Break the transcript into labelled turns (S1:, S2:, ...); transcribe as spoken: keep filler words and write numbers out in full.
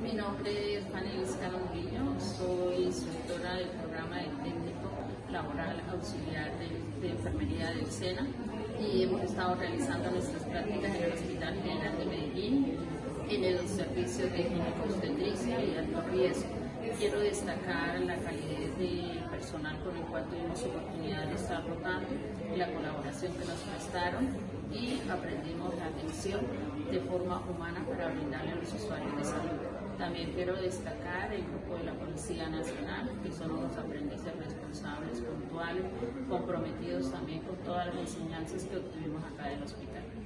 S1: Mi nombre es Fanny Vizcarra Murillo, soy instructora del programa de técnico laboral auxiliar de, de enfermería del SENA y hemos estado realizando nuestras prácticas en el Hospital General de Medellín, en el servicio de ginecobstetricia y alto riesgo. Quiero destacar la calidez de personal con el cual tuvimos oportunidad de estar rotando, la colaboración que nos prestaron y aprendimos la atención de forma humana para brindarle a los usuarios de salud. También quiero destacar el grupo de la Policía Nacional, que son unos aprendices responsables, puntuales, comprometidos también con todas las enseñanzas que obtuvimos acá del hospital.